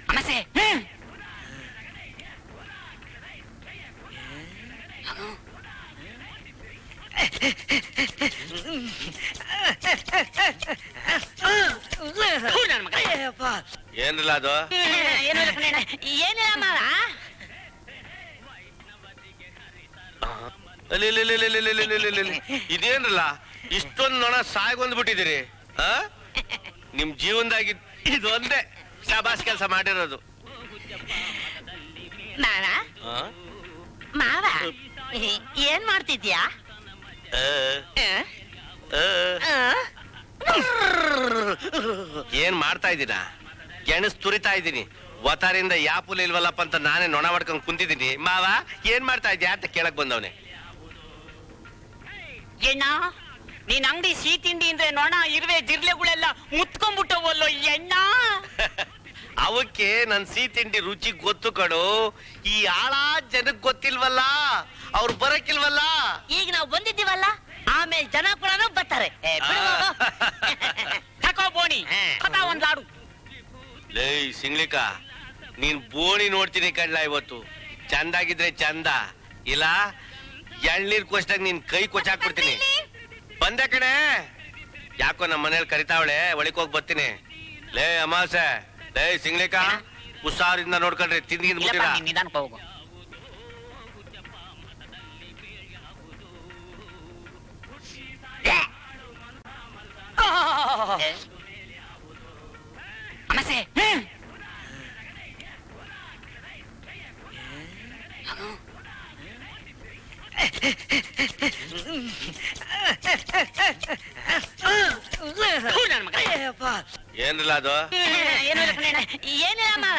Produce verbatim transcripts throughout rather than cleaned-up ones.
ಅಮಸೆ ಏನಿಲ್ಲ ಅದು ಏನಿಲ್ಲ ಮಾವ ಇದೇನಿಲ್ಲ ಇಷ್ಟೊಂದು ನೊಣ ಸಾಯ್ಗೊಂಡ್ಬಿಟ್ಟಿದ್ದೀರಿ ಆ ನಿಮ್ ಜೀವನದಾಗಿ ಇದೊಂದೇ ಶಾಬಾಸ್ ಕೆಲಸ ಮಾಡಿರೋದು. ಮಾವ ಮಾವ ಏನ್ ಮಾಡ್ತಿದ್ಯಾ? ಏನ್ ಮಾಡ್ತಾ ಇದ್ದೀನ? ಗೆಣಸ್ ತುರಿತಾ ಇದ್ದೀನಿ. ಒತಾರಿಂದ ಯಾಪುಲ್ ಇಲ್ವಲ್ಲಪ್ಪ ಅಂತ ನಾನೇ ನೊಣ ಮಾಡ್ಕೊಂಡ್ ಕುಂತಿದ್ದೀನಿ. ಮಾವ ಏನ್ ಮಾಡ್ತಾ ಇದ್ಯಾ ಅಂತ ಕೇಳಕ್ ಬಂದವನೆ. ಎಣ್ಣ ನೀನ್ ಅಂಗಡಿ ಸಿಹಿ ತಿಂಡಿ ಅಂದ್ರೆ ನೊಣ ಇರುವೆ ಜಿರ್ಲೆಗಳೆಲ್ಲ ಮುತ್ಕೊಂಡ್ಬಿಟ್ಟವಲ್ಲೋ ಎಣ್ಣ. ಅವಕ್ಕೆ ನನ್ ಸಿಹಿ ತಿಂಡಿ ರುಚಿ ಗೊತ್ತು ಕಡು. ಈ ಆಳ ಜನಕ್ ಗೊತ್ತಿಲ್ವಲ್ಲ, ಅವ್ರು ಬರಕ್ಕಿಲ್ವಲ್ಲ. ಈಗ ನಾವು ಬಂದಿದ್ದೀವಲ್ಲ, ಆಮೇಲೆ ಜನ ಕೂಡ ಬರ್ತಾರೆ. ತಕೋ ಬೋಣಿ ಒಂದ್ ಲಾಡು. ಲೇ ಸಿಂಗ್ಲಿಕ, ನೀನ್ ಬೋಣಿ ನೋಡ್ತೀನಿ ಕಡ್ಲ. ಇವತ್ತು ಚಂದಾಗಿದ್ರೆ ಚಂದ, ಇಲ್ಲ ಎಳ್ನೀರ್ ಕೊಚ್ಚಾಗ ನೀನ್ ಕೈ ಕೊಚ್ಚಾಕ್ಬಿಡ್ತೀನಿ. ಬಂದೆ ಕಡೆ. ಯಾಕೋ ನಮ್ಮ ಮನೇಲಿ ಕರಿತಾವಳೆ, ಒಳಕ್ ಹೋಗಿ ಬರ್ತೀನಿ. ಲೇ ಅಮಾಸೆ, ಲೇ ಸಿಂಗ್ಲಿಕ, ಹುಷಾರಿಂದ ನೋಡ್ಕೊಂಡ್ರಿ ತಿಂದಿಗಿಂದ ಬಿಟ್ಟಿರ. ನಿಧಾನಕ್ಕೆ ಹೋಗು. ಅಮಸೆ ಏನಿಲ್ಲ ಅದು ಏನಿಲ್ಲ ಮಾವ.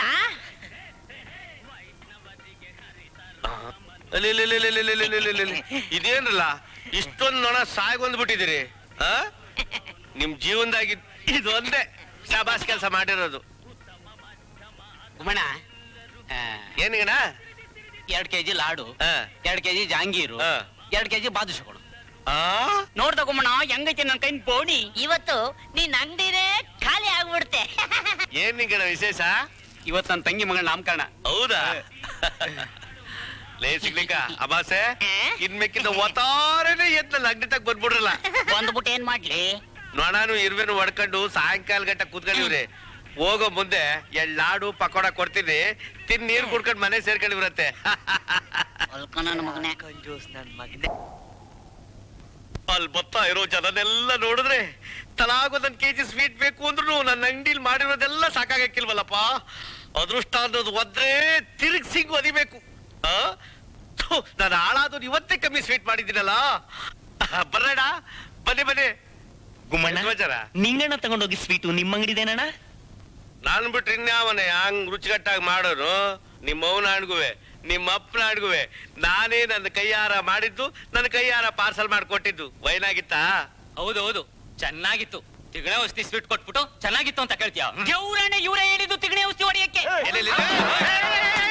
ಇದೇನಿಲ್ಲ ಇಷ್ಟೊಂದು ನೊಣ ಸಾಯ್ಗೊಂಡ್ಬಿಟ್ಟಿದ್ದೀರಿ. ಆ ನಿಮ್ ಜೀವನದಾಗಿ ಇದೊಂದೇ ಶಾಬಾಸ್ ಕೆಲಸ ಮಾಡಿರೋದು. ಗುಮಣ ಏನಿಗಣ? ಎರಡ್ ಕೆಜಿ ಲಾಡು, ಎರಡ್ ಕೆಜಿ ಜಾಂಗೀರು, ಎರಡ್ ಕೆಜಿ ಬಾದುಷಗಳು. ನೋಡ್ದ ಗುಮ್ಮಣ ಹೆಂಗೈತೆ ನನ್ ಕೈ ಬೋಣಿ. ಇವತ್ತು ನೀನ್ ಅಂಗಡಿನೇ ಖಾಲಿ ಆಗ್ಬಿಡ್ತೆ. ಏನ್ ನಿಂಗಣ ವಿಶೇಷ? ಇವತ್ತು ನನ್ನ ತಂಗಿ ಮಗಳ ನಾಮಕರಣ. ಹೌದಾ? ಲೇ ಸಿಗ್ಲಿಕ್ಕ ಅಮಾಸೆ, ಇನ್ಮೇಕಿಂದ ಒತ್ತಾರೇನೆ ಎದ್ನಲ್ಲ ಅಂಗಡಿ ತಗ ಬಂದ್ಬಿಡ್ರಲ್ಲ. ಬಂದ್ಬಿಟ್ಟು ಏನ್ ಮಾಡ್ಲಿ? ನೊಣಾನು ಇರುವೆನು ಹೊಡ್ಕೊಂಡು ಸಾಯಂಕಾಲ ಗಂಟ ಕೂತ್ಕೊಂಡಿವ್ರಿ. ಹೋಗೋ ಮುಂದೆ ಎಳ್ ಲಾಡು ಪಕೋಡ ಕೊಡ್ತೀನಿ, ತಿನ್ ನೀರ್ ಕುಡ್ಕೊಂಡ್ ಮನೆ ಸೇರ್ಕೊಂಡಿವ್ರತ್ತೆ. ಅಲ್ಲಿ ಬರ್ತಾ ಇರೋ ಜನನೆಲ್ಲ ನೋಡಿದ್ರೆ ತಲಾಗೊಂದೊಂದ್ ಕೆಜಿ ಸ್ವೀಟ್ ಬೇಕು ಅಂದ್ರು ನನ್ನ ಅಂಗಡಿಲಿ ಮಾಡಿರೋದೆಲ್ಲ ಸಾಕಾಗಕ್ಕಿಲ್ವಲ್ಲಪ್ಪ. ಅದೃಷ್ಟ ಅನ್ನೋದು ಒದ್ರೆ ತಿರುಗ್ ಸಿಂಗ್ ಒದಿಬೇಕು. ನಾನು ಹಾಳಾದವ್ರು ಇವತ್ತೇ ಕಮ್ಮಿ ಸ್ವೀಟ್ ಮಾಡಿದ್ದೀನಲ್ಲ. ಬರ್ರಣ, ಬನ್ನಿ ಬನ್ನಿ. ಗುಮ್ಮಣ್ಣ, ನಿಂಗಣ್ಣ ತಗೊಂಡೋಗಿ ಸ್ವೀಟು ನಿಮ್ಮ ಅಂಗಡಿದೇನಣ್ಣ? ನಾನ್ ಬಿಟ್ರೆ ಇನ್ಯಾವನೇ ಹಂಗ್ ರುಚಿಗಟ್ಟಾಗಿ ಮಾಡೋನು? ನಿಮ್ಮ ಅವನ ಅಣ್ಗುವೆ, ನಿಮ್ಮ ಅಪ್ಪನ ಅಣ್ಗುವೆ ನಾನೇ ನನ್ನ ಕೈಯಾರ ಮಾಡಿದ್ದು, ನನ್ನ ಕೈಯಾರ ಪಾರ್ಸಲ್ ಮಾಡ್ಕೊಟ್ಟಿದ್ದು. ವೈನಾಗಿತ್ತಾ? ಹೌದೌದು, ಚೆನ್ನಾಗಿತ್ತು. ತಿಗಣೆ ಔಷಧಿ ಸ್ವೀಟ್ ಕೊಟ್ಬಿಟ್ಟು ಚೆನ್ನಾಗಿತ್ತು ಅಂತ ಕೇಳ್ತೀಯ? ಇವ್ರೇ ಹೇಳಿದ್ದು ತಿಗಣೆ ಔಷಧಿ ಹೊಡೆಯಕ್ಕೆ.